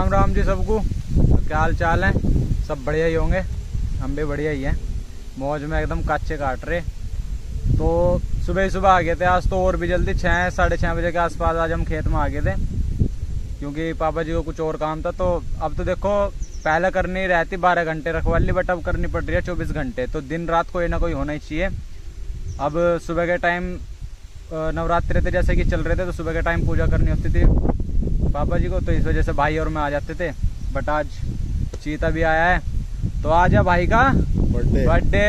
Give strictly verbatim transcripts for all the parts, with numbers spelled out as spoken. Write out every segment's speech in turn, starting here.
राम राम जी सबको। तो क्या हाल चाल है? सब बढ़िया ही होंगे, हम भी बढ़िया ही हैं, मौज में एकदम काचे काट रहे। तो सुबह ही सुबह आ गए थे आज तो, और भी जल्दी छः साढ़े छः बजे के आसपास आज हम खेत में आ गए थे, क्योंकि पापा जी को कुछ और काम था। तो अब तो देखो पहले करनी रहती बारह घंटे रखवाली, बट अब करनी पड़ रही है चौबीस घंटे। तो दिन रात कोई ना कोई होना ही चाहिए। अब सुबह के टाइम नवरात्रि थे जैसे कि चल रहे थे, तो सुबह के टाइम पूजा करनी होती थी पापा जी को, तो इस वजह से भाई और मैं आ जाते थे। बट आज चीता भी आया है, तो आज है भाई का birthday birthday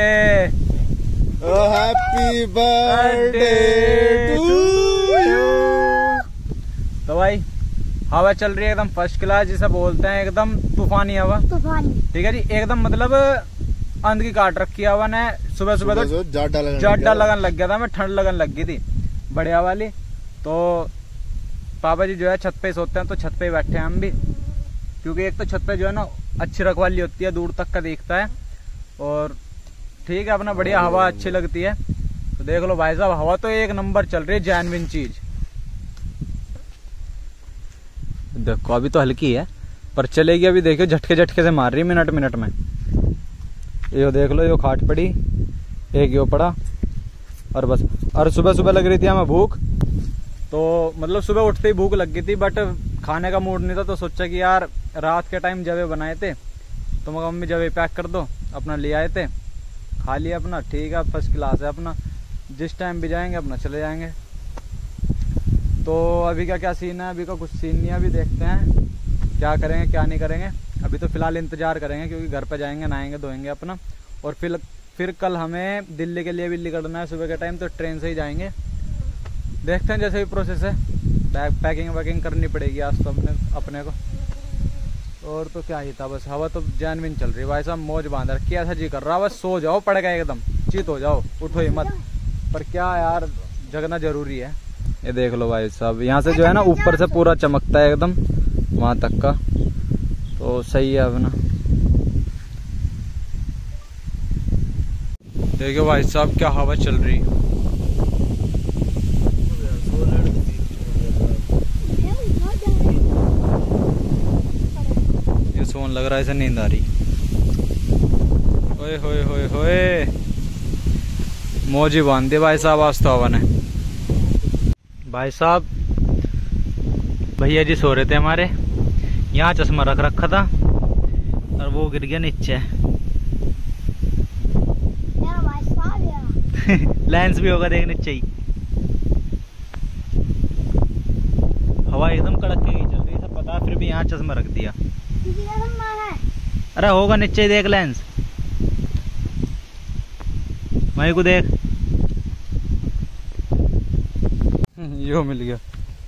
happy birthday to you. तो भाई हवा चल रही है एकदम फर्स्ट क्लास, जिसे बोलते हैं एकदम तूफानी हवा। तूफानी ठीक है जी, एकदम मतलब अंध की काट रखी हवा ने। सुबह सुबह तो जाडा लगन लग गया था, मैं ठंड लगन लग गई थी बढ़िया वाली। तो पापा जी जो है छत पे ही सोते हैं, तो छत पे ही बैठे हैं हम भी, क्योंकि एक तो छत पे जो है ना अच्छी रखवाली होती है, दूर तक का दिखता है, और ठीक है अपना बढ़िया हवा अच्छी लगती है। तो देख लो भाई साहब, हवा तो एक नंबर चल रही है, जेन्युइन चीज। देखो अभी तो हल्की है पर चलेगी, अभी देखियो झटके झटके से मार रही है मिनट मिनट में। यो देख लो, यो खाट पड़ी, एक यो पड़ा, और बस। और सुबह सुबह लग रही थी हमें भूख, तो मतलब सुबह उठते ही भूख लग गई थी, बट खाने का मूड नहीं था। तो सोचा कि यार रात के टाइम जवे बनाए थे, तो मगर मम्मी जवे पैक कर दो, अपना ले आए थे, खा लिया अपना। ठीक है फर्स्ट क्लास है अपना, जिस टाइम भी जाएंगे अपना चले जाएंगे। तो अभी का क्या सीन है? अभी का कुछ सीन नहीं है, अभी देखते हैं क्या करेंगे क्या नहीं करेंगे। अभी तो फिलहाल इंतजार करेंगे, क्योंकि घर पे जाएंगे नहाएंगे धोएंगे अपना, और फिर फिर कल हमें दिल्ली के लिए भी निकलना है सुबह के टाइम, तो ट्रेन से ही जाएंगे। देखते हैं जैसे भी प्रोसेस है, बैग पैकिंग वैकिंग करनी पड़ेगी आज तो अपने अपने को। और तो क्या ही था, बस हवा तो जेन्युइन चल रही है भाई साहब, मौज बांध रखी है। ऐसा जी कर रहा बस सो जाओ, पड़ गए एकदम, चीत हो जाओ, उठो ही मत। पर क्या यार, जगना जरूरी है। ये देख लो भाई साहब, यहाँ से जो है ना ऊपर से पूरा चमकता है एकदम वहां तक का, तो सही है अपना। देखो भाई साहब क्या हवा चल रही। ये सोन लग रहा है, ऐसे नींद आ रही। ओए होए होए होए, मौजी बांध दे भाई साहब आज तो हवा ने। भाई साहब भैया जी सो रहे थे हमारे, यहाँ चश्मा रख रखा था और वो गिर गया नीचे। लेंस भी होगा देखने चाहिए। हवा एकदम कड़क के चल रही है, सब पता है, फिर भी यहाँ चश्मा रख दिया। अरे होगा नीचे, देख लेंस वहीं को देख। यो मिल गया,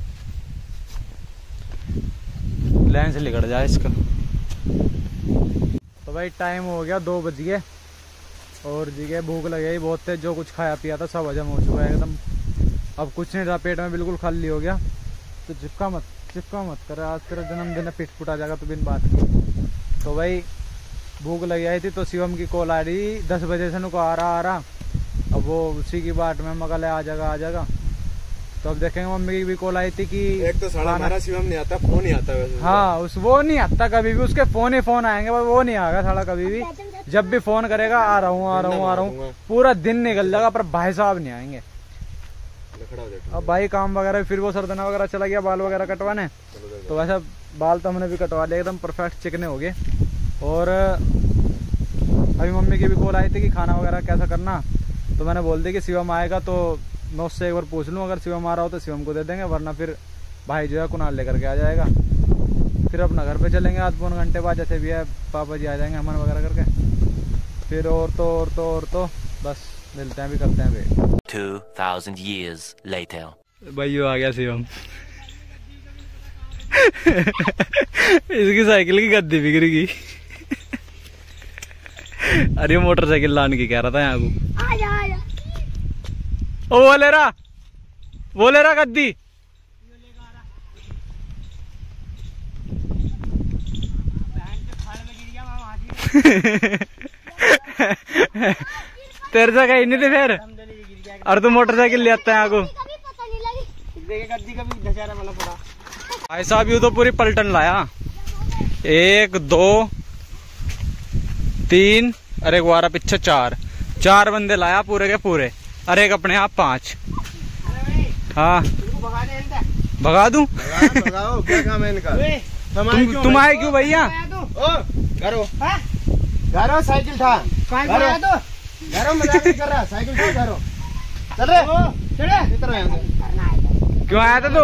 लेंस लिकड़ जाए इसका। तो भाई टाइम हो गया, दो बज गए, और जी भूख लगे बहुत तेज। जो कुछ खाया पिया था सब हजम हो चुका है एकदम, अब कुछ नहीं रहा पेट में, बिल्कुल खाली हो गया। तो चिपका मत चिपका मत कर, आज तेरा जन्मदिन है, पिट फुट आ जाएगा तो बिन बात की। तो भाई भूख लगी आई थी, तो शिवम की कॉल आ रही दस बजे से, नुको आ रहा आ रहा। अब वो उसी की बाट में मगल है, आ जाएगा आ जाएगा। तो अब देखेंगे, मम्मी की भी कॉल आई थी कि एक तो साला हमारा शिवम नहीं आता, फोन नहीं आता वैसे। हाँ उस वो नहीं आता कभी भी, उसके फोन ही फोन आएंगे, वो नहीं आएगा साला कभी भी। जब भी फोन करेगा आ रहा हूँ आ रहा हूँ आ रहा हूँ, पूरा दिन निकल जाएगा, पर भाई साहब नहीं आएंगे। अब भाई काम वगैरह, फिर वो सरदना वगैरह चला गया बाल वगैरह कटवाने। तो वैसा बाल तो हमने भी कटवा लिया, एकदम परफेक्ट चिकने हो गए। और अभी मम्मी की भी कॉल आई थी कि खाना वगैरह कैसा करना, तो मैंने बोल दिया कि शिवम आएगा तो मैं उससे एक बार पूछ लूँ, अगर शिवम आ रहा हो तो शिवम को दे देंगे, वरना फिर भाई जो है कुणाल लेकर के आ जाएगा। फिर अपना घर पे चलेंगे आध पौन घंटे बाद, जैसे भी है पापा जी आ जाएंगे अमन वगैरह करके। फिर और तो और तो और तो बस मिलते हैं भी, करते हैं wait. two thousand years later. भाई आ गया शिवम। इसकी साइकिल की गद्दी बिगड़ गई। अरे मोटरसाइकिल लाने की कह रहा था यहाँ को। आजा आजा। ओ वो ले रहा वो ले रहा गद्दी। तेरे से कहीं नहीं थे फिर, और तू मोटरसाइकिल ले आता है यहाँ को। भाई साहब यू तो पूरी पलटन लाया। एक दो तीन, अरे एक बारह पीछे चार, चार बंदे लाया पूरे के पूरे, अरे एक अपने आप पांच। हाँ भगा दूं? भगाओ, क्या काम है इनका? तुम तुम आए क्यों भैया? घरो घरो साइकिल था, घरो घरो मजाक नहीं कर रहा, साइकिल था घरो। चल रे चले इधर यहाँ से। क्यों आया था तू?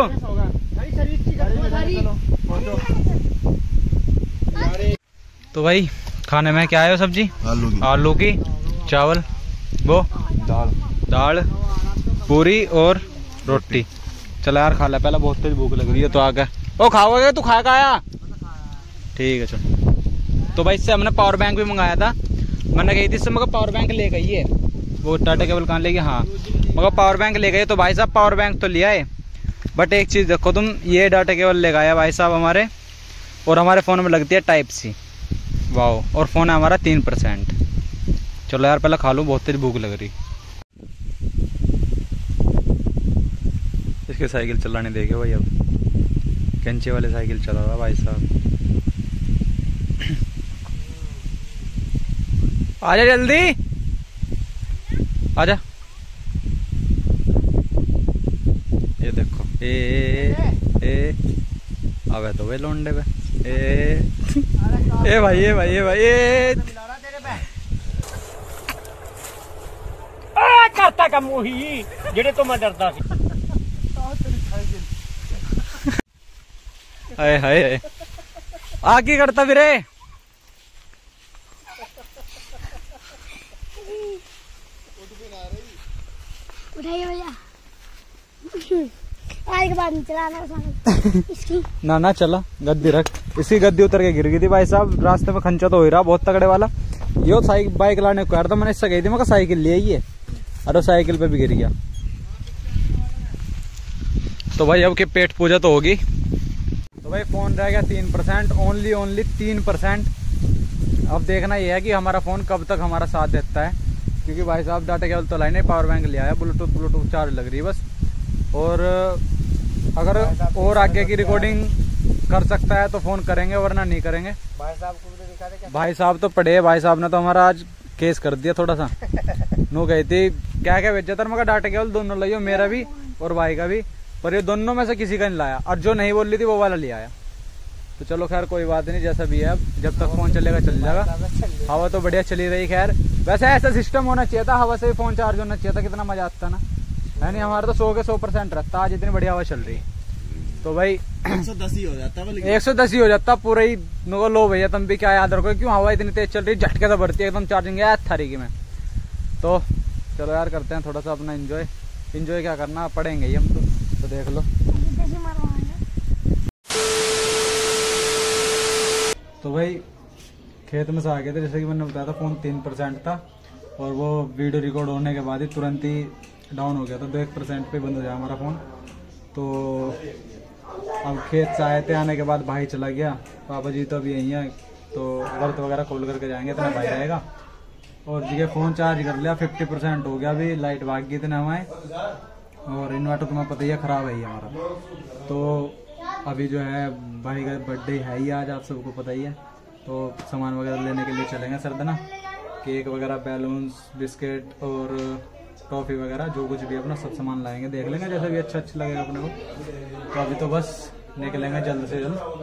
तो भाई खाने में क्या है? सब्जी आलू की, आलू की, चावल, वो दाल दाल, पूरी और रोटी। चला यार खा ले, पहले बहुत तेज भूख लग रही है तो आके। ओ खाओगे? तू खा के आया? ठीक है चल। तो भाई इससे हमने पावर बैंक भी मंगाया था, मैंने कही थी इससे मगर पावर बैंक ले गई है, वो टाटा केबल कहाँ ले गई? हाँ मगर पावर बैंक ले गए। तो भाई साहब पावर बैंक तो लिया है, बट एक चीज़ देखो तुम, ये डाटा केबल ले गया भाई साहब हमारे, और हमारे फ़ोन में लगती है टाइप सी। वाह, और फ़ोन है हमारा तीन परसेंट। चलो यार पहले खा लूँ, बहुत तेज भूख लग रही। इसके साइकिल चलाने देखे भाई, अब कैंचे वाले साइकिल चला रहा भाई साहब। आजा जल्दी आजा। ये देखो ए ए, ए अबे तो वे लोंडे पे ए ए भाई ए भाई ए भाई ए करता का मोही जेड़े तो मैं डरता सी। हाय हाय आ की करता फिर? उठाइए भैया, आज के बाद नहीं चलाना इसकी। ना ना चला, गद्दी रख। इसकी गद्दी उतर के गिर गई थी भाई साहब, रास्ते में खंचा तो हो रहा बहुत तगड़े वाला। यो साइकिल बाइक लाने को यार, तो मैंने इससे गई थी, मैं साइकिल ले आई है, अरे साइकिल पे भी गिर गया। तो भाई अब के पेट पूजा तो होगी। तो भाई फोन रह गया तीन परसेंट, ओनली ओनली तीन परसेंट। अब देखना यह है कि हमारा फोन कब तक हमारा साथ देता है, क्योंकि भाई साहब डाटा केबल तो लाइन है, पावर बैंक ले आया, ब्लूटूथ ब्लूटूथ चार्ज लग रही है बस। और अगर और आगे की रिकॉर्डिंग कर सकता है तो फोन करेंगे, वरना नहीं करेंगे। भाई साहब को भी दिखा दे क्या? भाई साहब तो पढ़े, भाई साहब ने तो हमारा आज केस कर दिया थोड़ा सा। नो गई थी क्या क्या भेजा था, मगर डाटा केबल दोनों लाइयो, मेरा भी और भाई का भी, पर ये दोनों में से किसी का नहीं लाया, और जो नहीं बोल रही थी वो वाला ले आया। तो चलो खैर कोई बात नहीं, जैसा भी है, अब जब तक फोन चलेगा चल जाएगा। हवा तो बढ़िया चली रही। खैर वैसे ऐसा सिस्टम होना चाहिए था, हवा से भी फोन चार्ज होना चाहिए था, कितना मजा आता ना है नहीं। हमारा तो सौ के सौ परसेंट रहता, आज इतनी बढ़िया हवा चल रही। तो भाई एक सौ दस ही हो जाता है, एक सौ दस ही हो जाता पूरा ही। नो लो भैया तुम भी क्या याद रखो, क्यों हवा इतनी तेज चल रही, झटके से भरती है एकदम चार्जिंग है थारी में। तो चलो यार करते हैं थोड़ा सा अपना एंजॉय। एंजॉय क्या करना, पढ़ेंगे ही हम तो, तो देख लो। तो भाई खेत में से आ गए थे, जैसे कि मैंने बताया था, फोन तीन परसेंट था, और वो वीडियो रिकॉर्ड होने के बाद ही तुरंत ही डाउन हो गया था, दो एक परसेंट पे बंद हो जाए हमारा फ़ोन। तो अब खेत से आए थे, आने के बाद भाई चला गया, पापा जी तो अभी यहीं हैं, तो बर्त वगैरह खोल करके जाएंगे, इतना भाई रहेगा। और जी फ़ोन चार्ज कर लिया, फिफ्टी परसेंट हो गया, अभी लाइट भाग गई इतने हमारे, और इन्वर्टर तुम्हें पता ही है ख़राब है ही हमारा। तो अभी जो है भाई का बर्थडे है ही आज, आप सबको पता ही है, तो सामान वगैरह लेने के लिए चलेंगे सरदना, केक वगैरह, बैलून्स, बिस्किट और टॉफ़ी वगैरह, जो कुछ भी अपना सब सामान लाएंगे, देख लेंगे जैसा भी अच्छा अच्छा लगेगा अपने को। तो अभी तो बस निकलेंगे जल्द से जल्द।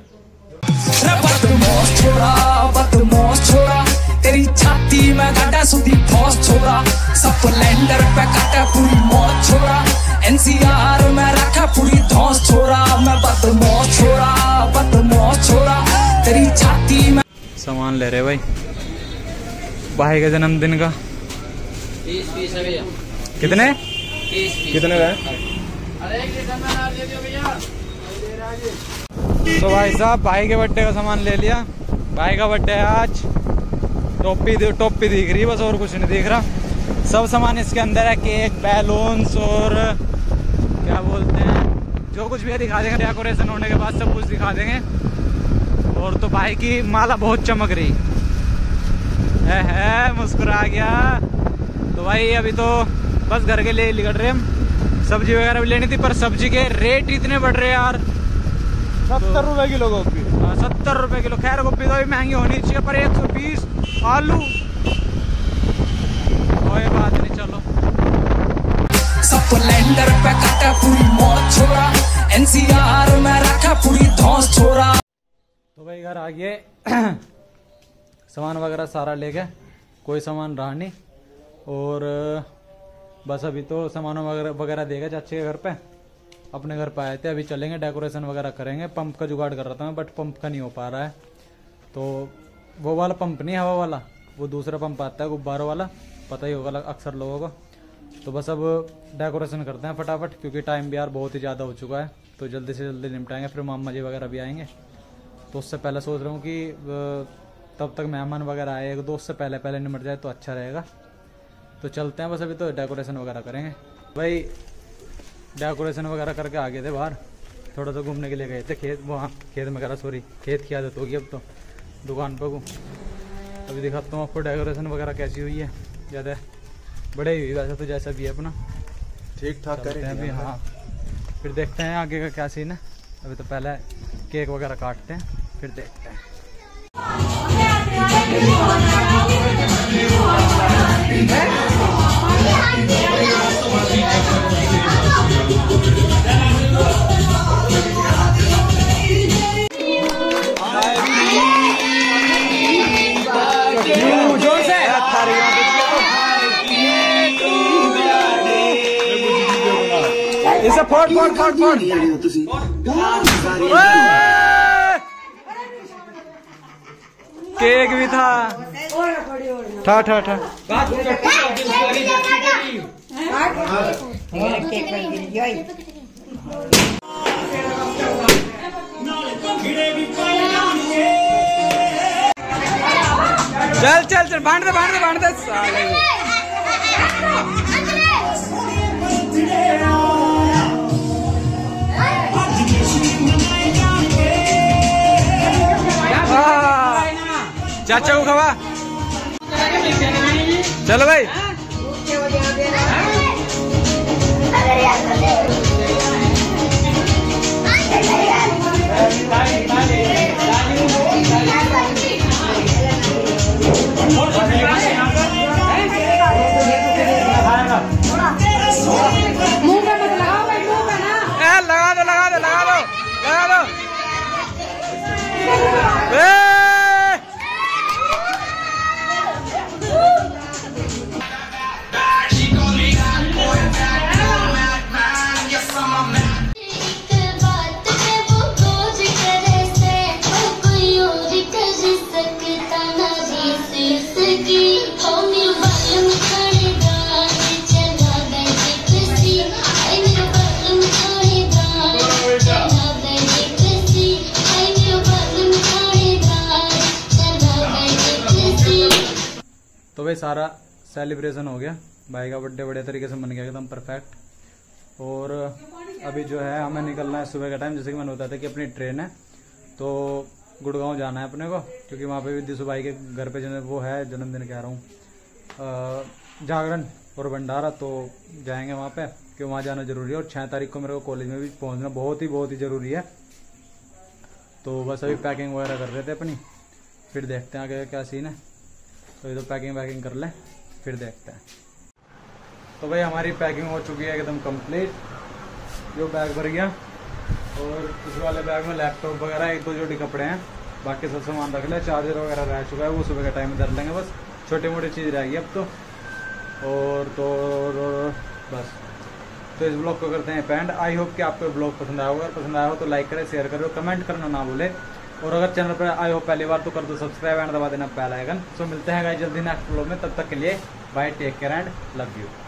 तेरी छाती में काटा सुधी फौज छोड़ा, स्प्लेंडर पे काटा पूरी मौत छोड़ा, एनसीआर में रखा पूरी धौस छोड़ा, मैं बदमौज छोड़ा बदमौज छोड़ा तेरी छाती में। सामान ले रहे भाई, भाई का जन्मदिन का। कितने कितने का? तो भाई साहब भाई के बर्थडे का सामान ले लिया, भाई का बर्थडे है आज। टोपी टोपी दिख रही है बस, और कुछ नहीं दिख रहा। सब सामान इसके अंदर है, केक, बैलून्स और क्या बोलते हैं, जो कुछ भी है दिखा देंगे, डेकोरेशन होने के बाद सब कुछ दिखा देंगे। और तो भाई की माला बहुत चमक रही है, है मुस्कुरा गया। तो भाई अभी तो बस घर के लिए निकल रहे हम, सब्जी वगैरह भी लेनी थी, पर सब्जी के रेट इतने बढ़ रहे यार, सत्तर रुपए किलो गोभी। सत्तर रुपए किलो। खैर गोभी तो भी महंगी होनी चाहिए, पर एक सौ बीस आलू कोई बात नहीं। चलो स्प्लेंडर पे काटा पूरी मौत छोड़ा, एनसीआर में रखा पूरी धौंस छोड़ा। तो भाई घर आ गए सामान वगैरह सारा ले गए, कोई सामान रहा नहीं। और बस अभी तो सामान वगैरह वगैरह देगा चाचे के घर पे, अपने घर पे आए थे। अभी चलेंगे डेकोरेशन वगैरह करेंगे। पंप का जुगाड़ कर रहा था मैं, बट पंप का नहीं हो पा रहा है। तो वो वाला पंप नहीं, हवा वाला, वो दूसरा पंप आता है गुब्बारों वाला, पता ही होगा अक्सर लोगों को। तो बस अब डेकोरेशन करते हैं फटाफट, क्योंकि टाइम भी यार बहुत ही ज़्यादा हो चुका है। तो जल्दी से जल्दी निपटाएंगे, फिर मामा जी वगैरह भी आएंगे। तो उससे पहले सोच रहा हूँ कि तब तक मेहमान वगैरह आए एक दो, उससे पहले पहले निपट जाए तो अच्छा रहेगा। तो चलते हैं, बस अभी तो डेकोरेशन वगैरह करेंगे। भाई डेकोरेशन वगैरह करके आ गए थे बाहर, थोड़ा सा घूमने के लिए गए थे खेत, वहाँ खेत में करा सॉरी खेत की आदत होगी अब तो दुकान पर को। अभी दिखाता हूँ आपको डेकोरेशन वगैरह कैसी हुई है। ज़्यादा बड़े हुई वैसे तो, जैसा भी है अपना ठीक ठाक करें हैं अभी। हाँ फिर देखते हैं आगे का क्या सीन है। अभी तो पहले केक वगैरह काटते हैं, फिर देखते हैं। इसे फोड़ फोड़ फोड़ फोड़ केक भी था। ठा ठा ठा चल चल चल बांट दे बांट दे बांट दे साले। चाचा को खवा। चलो भाई मुंह पे मत लगाओ भाई, मुंह पे ना। लगा दो लगा दो लगा दो लगा दो। तो भाई सारा सेलिब्रेशन हो गया, भाई का बर्थडे बढ़िया तरीके से बन गया एकदम परफेक्ट। और अभी जो है हमें निकलना है सुबह का टाइम, जैसे कि मैंने बताया था कि अपनी ट्रेन है तो गुड़गांव जाना है अपने को, क्योंकि वहाँ पे भी दिशु भाई के घर पे जन वो है जन्मदिन कह रहा हूँ जागरण और भंडारा, तो जाएंगे वहाँ पे, क्योंकि वहाँ जाना जरूरी है। और छः तारीख को मेरे को कॉलेज में भी पहुँचना बहुत ही बहुत ही ज़रूरी है। तो बस अभी पैकिंग वगैरह कर रहे थे अपनी, फिर देखते हैं आगे क्या सीन है। तो ये तो पैकिंग वैकिंग कर लें फिर देखते हैं। तो भाई हमारी पैकिंग हो चुकी है एकदम कंप्लीट, जो बैग भर गया। और इस वाले बैग में लैपटॉप वगैरह एक दो जोड़ी कपड़े हैं, बाकी सब सामान रख ले। चार्जर वगैरह रह चुका है, वो सुबह के टाइम में धर लेंगे, बस छोटी मोटी चीज़ रहेगी अब तो। और तो और बस तो इस ब्लॉग को करते हैं पेंड। आई होप कि आपको ब्लॉग पसंद आया होगा, अगर पसंद आया हो तो लाइक करें, शेयर करो, कमेंट करना ना भूले। और अगर चैनल पर आए हो पहली बार तो कर दो सब्सक्राइब एंड दबा देना बेल आइकन। सो मिलते हैं गाइस जल्दी नेक्स्ट ब्लॉग में, तब तक के लिए bye, take care and love you.